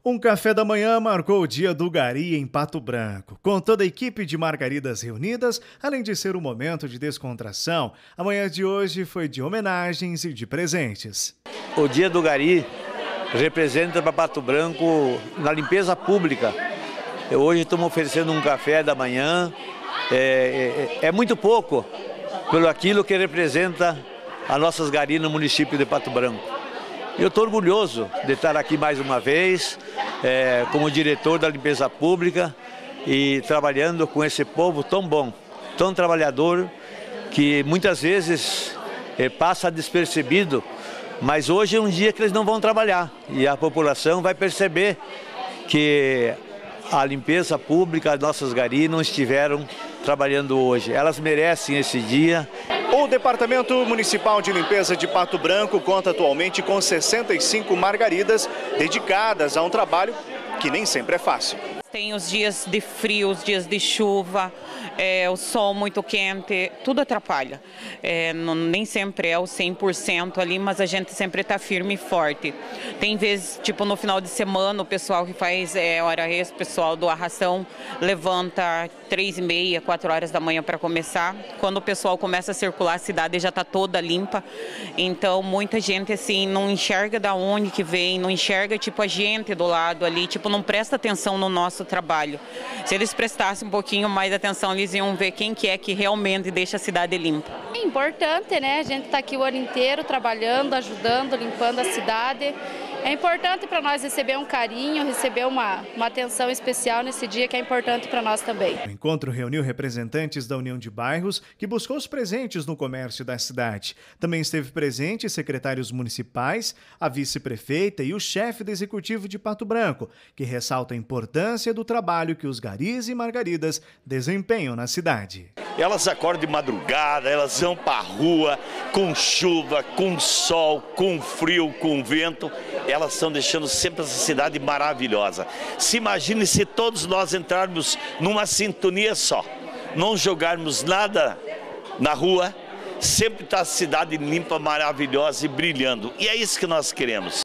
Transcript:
Um café da manhã marcou o dia do Gari em Pato Branco. Com toda a equipe de margaridas reunidas, além de ser um momento de descontração, a manhã de hoje foi de homenagens e de presentes. O dia do Gari representa para Pato Branco na limpeza pública. Hoje estamos oferecendo um café da manhã, é muito pouco pelo aquilo que representa as nossas Gari no município de Pato Branco. Eu estou orgulhoso de estar aqui mais uma vez, como diretor da limpeza pública e trabalhando com esse povo tão bom, tão trabalhador, que muitas vezes passa despercebido, mas hoje é um dia que eles não vão trabalhar e a população vai perceber que a limpeza pública, as nossas Gari não estiveram trabalhando hoje. Elas merecem esse dia. O Departamento Municipal de Limpeza de Pato Branco conta atualmente com 65 margaridas dedicadas a um trabalho que nem sempre é fácil. Tem os dias de frio, os dias de chuva, o sol muito quente, tudo atrapalha. Nem sempre é o 100% ali, mas a gente sempre está firme e forte. Tem vezes, tipo no final de semana, o pessoal que faz hora extra, o pessoal do arração, levanta 3h30, 4 horas da manhã para começar. Quando o pessoal começa a circular, a cidade já está toda limpa. Então, muita gente assim não enxerga da onde que vem, não enxerga tipo a gente do lado ali, tipo não presta atenção no nosso trabalho. Se eles prestassem um pouquinho mais atenção, eles iam ver quem que é que realmente deixa a cidade limpa. É importante, né? A gente está aqui o ano inteiro trabalhando, ajudando, limpando a cidade. É importante para nós receber um carinho, receber uma atenção especial nesse dia que é importante para nós também. O encontro reuniu representantes da União de Bairros, que buscou os presentes no comércio da cidade. Também esteve presente secretários municipais, a vice-prefeita e o chefe do executivo de Pato Branco, que ressalta a importância do trabalho que os garis e margaridas desempenham na cidade. Elas acordam de madrugada, elas vão para a rua, com chuva, com sol, com frio, com vento. Elas estão deixando sempre essa cidade maravilhosa. Se imagine se todos nós entrarmos numa sintonia só, não jogarmos nada na rua, sempre está a cidade limpa, maravilhosa e brilhando. E é isso que nós queremos.